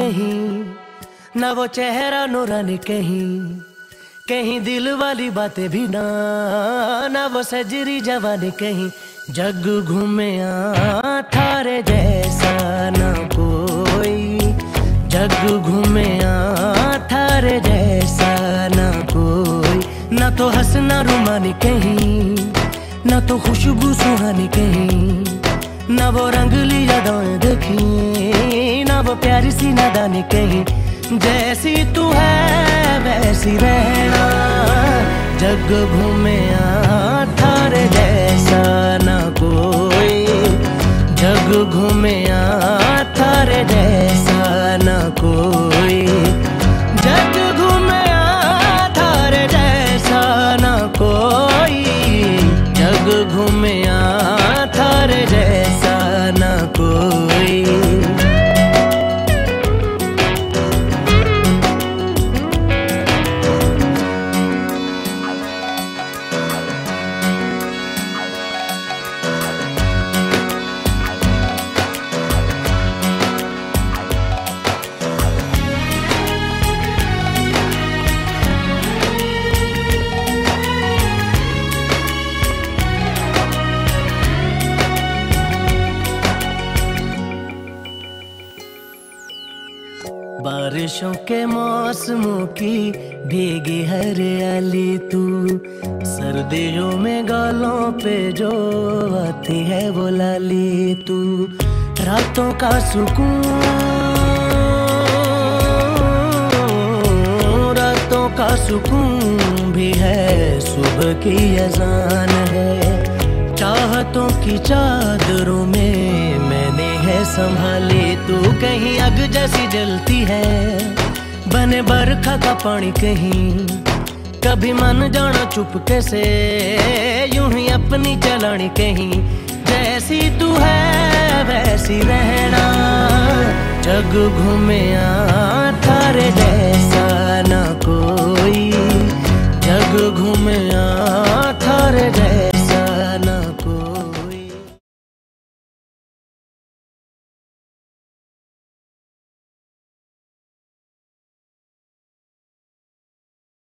कहीं, ना वो चेहरा नूरानी कहीं, कहीं दिल वाली बातें भी ना वो सजरी जवानी कहीं। जग घूमे थारे जैसा ना कोई, जग घूमे थारे जैसा ना कोई। ना तो हंसना रुमानी कहीं, ना तो खुशबू सुहानी कहीं, ना वो रंगली यादें देखी, ना वो प्यारी सी नादानी कहीं। जैसी तू है वैसी रहना, जग घूमे थारे जैसा ना कोई, जग घूमे थारे जैसा ना कोई, जग घूमे थारे जैसा ना कोई, जग घूमे थारे जैसा ना कोई। बारिशों के मौसमों की भीगी हरियाली तू, सर्दियों में गालों पे जो आती है वो लाली तू। रातों का सुकून, रातों का सुकून भी है, सुबह की अजान है। चाहतों की चादरों में मैंने है संभाली तू, कहीं आग जैसी जलती है, बने बरखा का पानी कहीं। कभी मन जाना चुपके से, यूं ही अपनी चलानी कहीं। जैसी तू है वैसी रहना, जग घूमे थारे जैसा ना कोई, जग घूमे थारे जैसा।